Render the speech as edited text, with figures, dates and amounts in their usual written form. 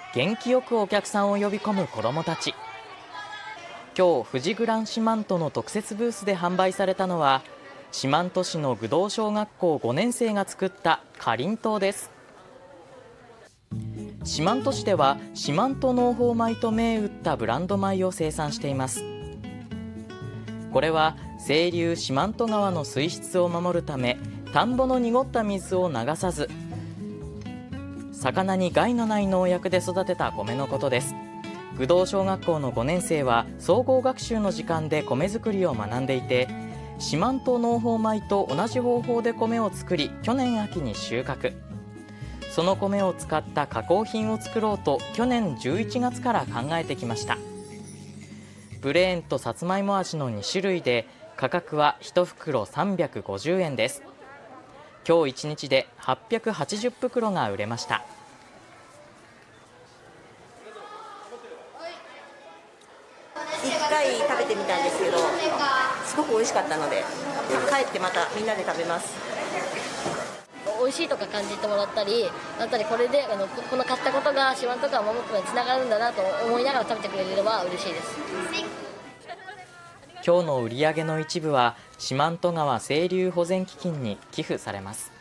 元気よくお客さんを呼び込む子どもたち。今日富士グラン四万十の特設ブースで販売されたのは、四万十市の愚道小学校5年生が作ったかりんとうです。四万十市では四万十農法米と銘打ったブランド米を生産しています。これは清流四万十川の水質を守るため、田んぼの濁った水を流さず、魚に害のない農薬で育てた米のことです。愚道小学校の5年生は総合学習の時間で米作りを学んでいて、四万十農法米と同じ方法で米を作り、去年秋に収穫。その米を使った加工品を作ろうと去年11月から考えてきました。プレーンとさつまいも味の2種類で、価格は1袋350円です。今日1日で880袋が売れました。 1回食べてみたんですけど、すごく美味しかったので、帰ってまたみんなで食べます。 美味しいとか感じてもらったり、これでこの買ったことが四万十川を守ることにつながるんだなと思いながら食べてくれれば嬉しいです。 今日の売り上げの一部は四万十川清流保全基金に寄付されます。